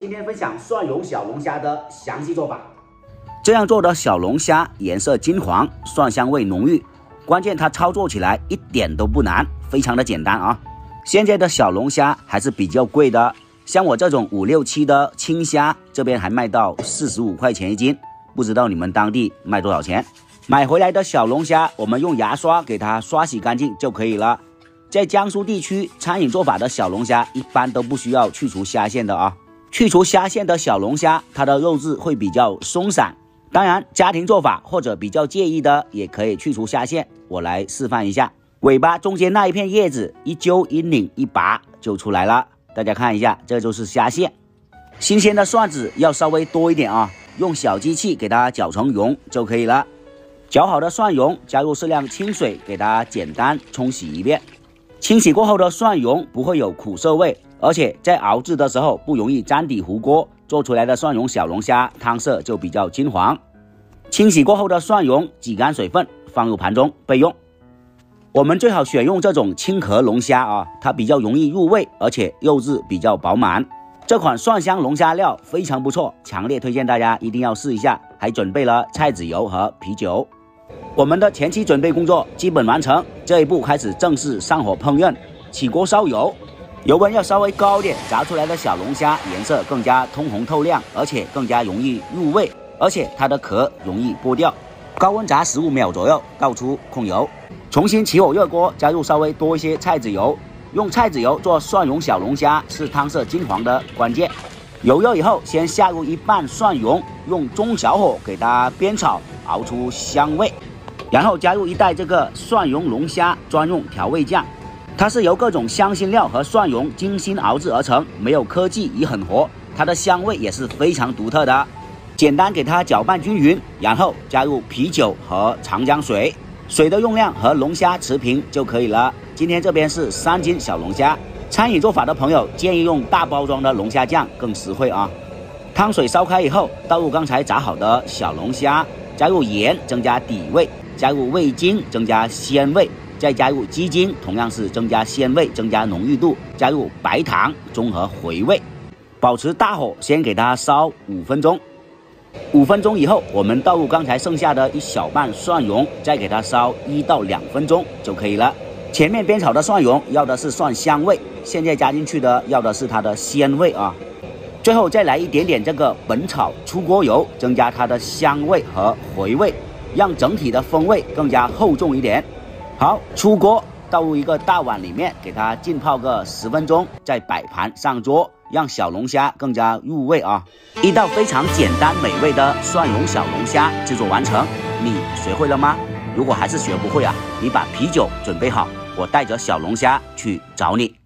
今天分享蒜蓉小龙虾的详细做法。这样做的小龙虾颜色金黄，蒜香味浓郁，关键它操作起来一点都不难，非常的简单啊。现在的小龙虾还是比较贵的，像我这种5、6、7的青虾，这边还卖到45块钱一斤，不知道你们当地卖多少钱？买回来的小龙虾，我们用牙刷给它刷洗干净就可以了。在江苏地区，餐饮做法的小龙虾一般都不需要去除虾线的啊。去除虾线的小龙虾，它的肉质会比较松散。当然，家庭做法或者比较介意的，也可以去除虾线。我来示范一下，尾巴中间那一片叶子一揪一拧一拔就出来了。大家看一下，这就是虾线。新鲜的蒜子要稍微多一点啊，用小机器给它搅成蓉就可以了。搅好的蒜蓉加入适量清水，给它简单冲洗一遍。清洗过后的蒜蓉不会有苦涩味，而且在熬制的时候不容易粘底糊锅，做出来的蒜蓉小龙虾汤色就比较金黄。清洗过后的蒜蓉挤干水分，放入盘中备用。我们最好选用这种青壳龙虾啊，它比较容易入味，而且肉质比较饱满。这款蒜香龙虾料非常不错，强烈推荐大家一定要试一下。还准备了菜籽油和啤酒。我们的前期准备工作基本完成，这一步开始正式上火烹饪。起锅烧油，油温要稍微高一点，炸出来的小龙虾颜色更加通红透亮，而且更加容易入味，而且它的壳容易剥掉。高温炸15秒左右，倒出控油，重新起火热锅，加入稍微多一些菜籽油。用菜籽油做蒜蓉小龙虾是汤色金黄的关键。油热以后，先下入一半蒜蓉，用中小火给它煸炒，熬出香味。然后加入一袋这个蒜蓉龙虾专用调味酱，它是由各种香辛料和蒜蓉精心熬制而成，没有科技也很活，它的香味也是非常独特的。简单给它搅拌均匀，然后加入啤酒和长江水，水的用量和龙虾持平就可以了。今天这边是3斤小龙虾，餐饮做法的朋友建议用大包装的龙虾酱更实惠啊。汤水烧开以后，倒入刚才炸好的小龙虾，加入盐增加底味，加入味精增加鲜味，再加入鸡精，同样是增加鲜味增加浓郁度，加入白糖中和回味。保持大火先给它烧5分钟。5分钟以后，我们倒入刚才剩下的一小半蒜蓉，再给它烧1到2分钟就可以了。前面煸炒的蒜蓉要的是蒜香味，现在加进去的要的是它的鲜味啊。最后再来一点点这个本草出锅油，增加它的香味和回味，让整体的风味更加厚重一点。好，出锅倒入一个大碗里面，给它浸泡个10分钟，再摆盘上桌，让小龙虾更加入味啊。一道非常简单美味的蒜蓉小龙虾制作完成，你学会了吗？如果还是学不会啊，你把啤酒准备好，我带着小龙虾去找你。